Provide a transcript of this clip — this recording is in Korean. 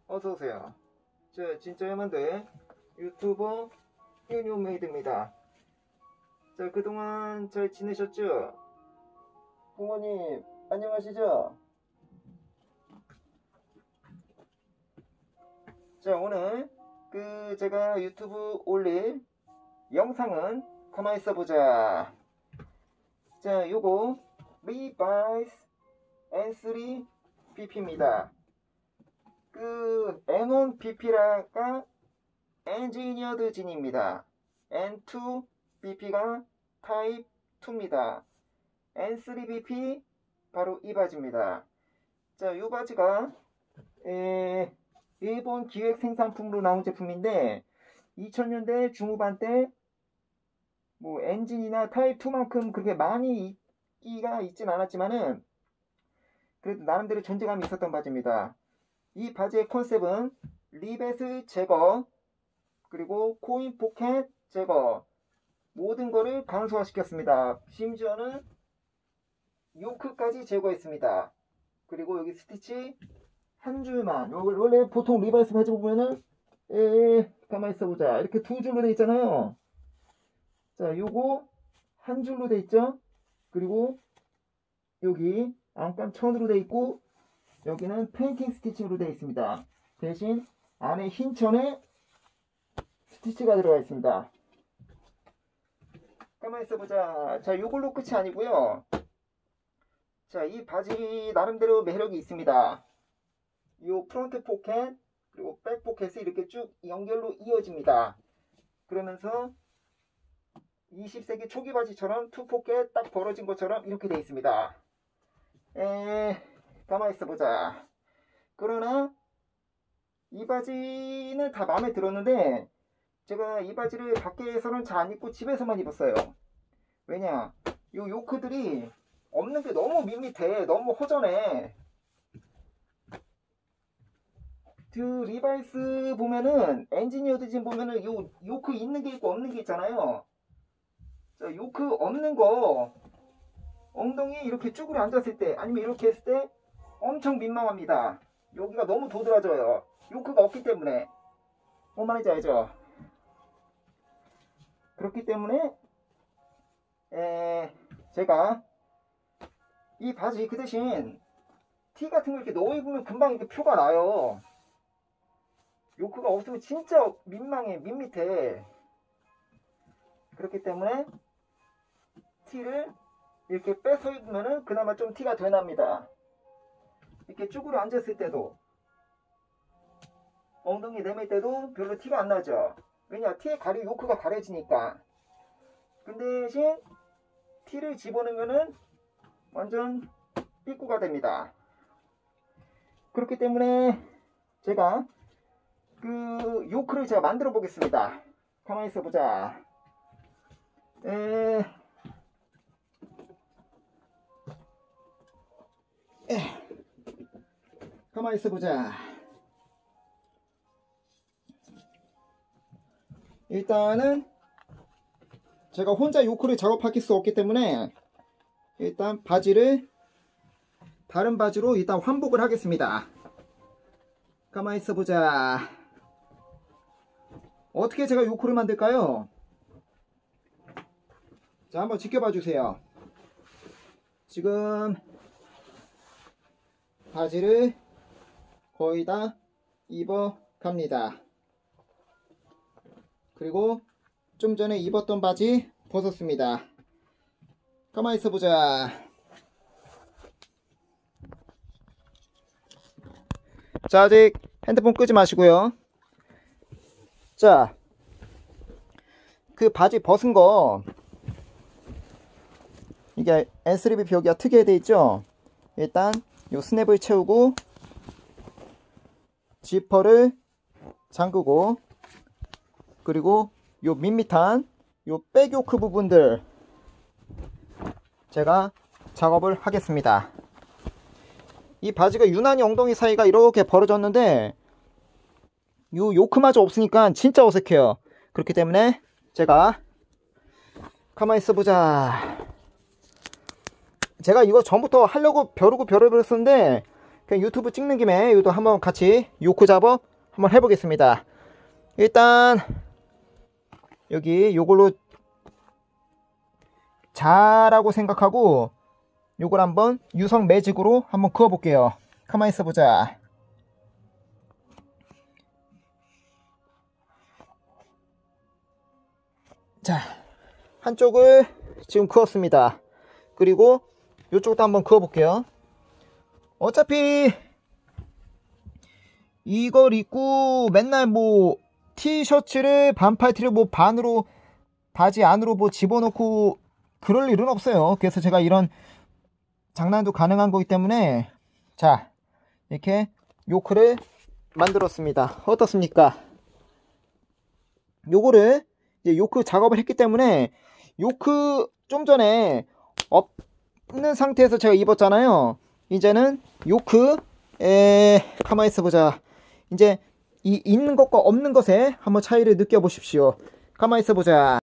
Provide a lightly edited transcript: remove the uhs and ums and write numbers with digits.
어서오세요. 저 진짜 해만대 유튜버 유뉴메이드입니다. 자, 그동안 잘 지내셨죠? 부모님 안녕하시죠? 자, 오늘 제가 유튜브 올릴 영상은 가만히 있어보자. 자, 요거 Levi's N3 BP입니다. N1 BP가 엔지니어드 진입니다. N2 BP가 타입 2입니다. N3 BP 바로 이 바지입니다. 자, 이 바지가 일본 기획 생산품으로 나온 제품인데 2000년대 중후반 때 뭐 엔진이나 타입 2만큼 그렇게 많이 인기가 있진 않았지만은 그래도 나름대로 존재감이 있었던 바지입니다. 이 바지의 컨셉은 리벳을 제거, 그리고 코인 포켓 제거, 모든 거를 간소화시켰습니다. 심지어는 요크까지 제거했습니다. 그리고 여기 스티치 한 줄만, 원래 보통 리바이스 바지 보면은 가만히 있어보자, 이렇게 두 줄로 돼 있잖아요. 자, 요거 한 줄로 돼 있죠. 그리고 여기 안감 천으로 돼 있고, 여기는 페인팅 스티치로 되어 있습니다. 대신 안에 흰 천에 스티치가 들어가 있습니다. 가만히 있어보자. 자, 요걸로 끝이 아니고요. 자, 이 바지 나름대로 매력이 있습니다. 요 프론트 포켓 그리고 백 포켓이 이렇게 쭉 연결로 이어집니다. 그러면서 20세기 초기 바지처럼 투 포켓 딱 벌어진 것처럼 이렇게 되어 있습니다. 가만히 있어보자. 그러나 이 바지는 다 마음에 들었는데 제가 이 바지를 밖에서는 잘 안 입고 집에서만 입었어요. 왜냐, 요 요크들이 없는 게 너무 밋밋해. 너무 허전해. 리바이스 보면은 엔지니어드 진 보면은 요 요크 있는 게 있고 없는 게 있잖아요. 자, 요크 없는 거 엉덩이 이렇게 쭈그려 앉았을 때 아니면 이렇게 했을 때 엄청 민망합니다. 여기가 너무 도드라져요. 요크가 없기 때문에. 뭔 말인지 알죠? 그렇기 때문에 제가 이 바지 그 대신 티 같은 거 이렇게 넣어 입으면 금방 이렇게 표가 나요. 요크가 없으면 진짜 민망해, 밋밋해. 그렇기 때문에 티를 이렇게 빼서 입으면은 그나마 좀 티가 덜 납니다. 이렇게 쭈그려 앉았을 때도, 엉덩이 내밀 때도 별로 티가 안 나죠. 왜냐, 티에 요크가 가려지니까. 근데 대신 티를 집어넣으면은 완전 삐꾸가 됩니다. 그렇기 때문에 제가 요크를 제가 만들어 보겠습니다. 가만히 있어 보자. 가만히 있어 보자. 일단은 제가 혼자 요크를 작업할 수 없기 때문에 일단 바지를 다른 바지로 일단 환복을 하겠습니다. 가만히 있어 보자. 어떻게 제가 요크를 만들까요? 자, 한번 지켜봐 주세요. 지금 바지를 거의 다 입어 갑니다. 그리고 좀 전에 입었던 바지 벗었습니다. 가만히 있어 보자. 자, 아직 핸드폰 끄지 마시고요. 자, 그 바지 벗은 거, 이게 N3BP 여기가 특이하게 되어 있죠. 일단 요 스냅을 채우고 지퍼를 잠그고, 그리고 요 밋밋한 요 백요크 부분들 제가 작업을 하겠습니다. 이 바지가 유난히 엉덩이 사이가 이렇게 벌어졌는데 요 요크마저 없으니까 진짜 어색해요. 그렇기 때문에 제가 가만히 있어 보자. 제가 이거 전부터 하려고 벼르고 벼르고 했었는데 그냥 유튜브 찍는 김에 이것도 한번 같이 요크 작업 한번 해보겠습니다. 일단 여기 요걸로 자라고 생각하고 요걸 한번 유성 매직으로 한번 그어 볼게요. 가만히 있어 보자. 자, 한쪽을 지금 그었습니다. 그리고 이쪽도 한번 그어 볼게요. 어차피 이걸 입고 맨날 뭐 티셔츠를 반팔티를 뭐 반으로 바지 안으로 뭐 집어넣고 그럴 일은 없어요. 그래서 제가 이런 장난도 가능한 거기 때문에 자, 이렇게 요크를 만들었습니다. 어떻습니까? 요거를 이제 요크 작업을 했기 때문에 요크 좀 전에 없는 상태에서 제가 입었잖아요. 이제는 요크 가만히 있어 보자. 이제 이 있는 것과 없는 것에 한번 차이를 느껴보십시오. 가만히 있어 보자.